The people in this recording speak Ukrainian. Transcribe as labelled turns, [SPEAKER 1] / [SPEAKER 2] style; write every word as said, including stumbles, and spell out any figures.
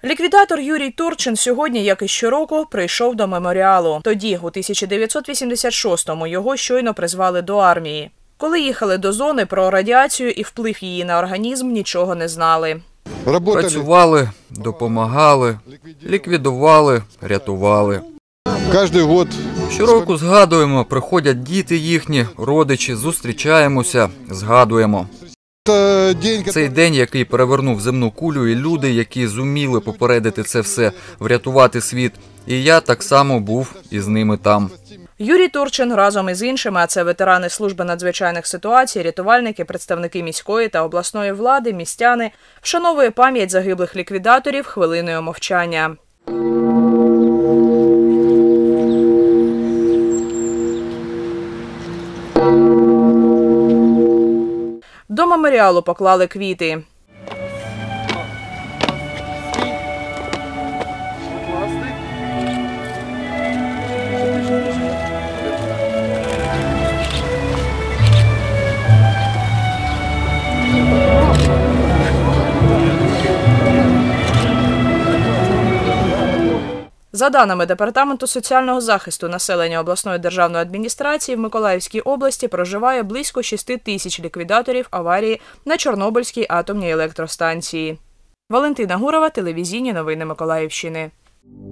[SPEAKER 1] Ліквідатор Юрій Турчин сьогодні, як і щороку, прийшов до меморіалу. Тоді, у тисяча дев'ятсот вісімдесят шостому, його щойно призвали до армії. Коли їхали до зони, про радіацію і вплив її на організм нічого не знали.
[SPEAKER 2] Працювали, допомагали, ліквідували, рятували. Щороку згадуємо, приходять діти їхні, родичі, зустрічаємося, згадуємо. Цей день, який перевернув земну кулю, і люди, які зуміли попередити це все, врятувати світ. І я так само був із ними там.
[SPEAKER 1] Юрій Турчин разом із іншими, а це ветерани служби надзвичайних ситуацій, рятувальники, представники міської та обласної влади, містяни, вшановує пам'ять загиблих ліквідаторів хвилиною мовчання. До меморіалу поклали квіти. За даними Департаменту соціального захисту населення обласної державної адміністрації, в Миколаївській області проживає близько шести тисяч ліквідаторів аварії на Чорнобильській атомній електростанції. Валентина Гурова, телевізійні новини Миколаївщини.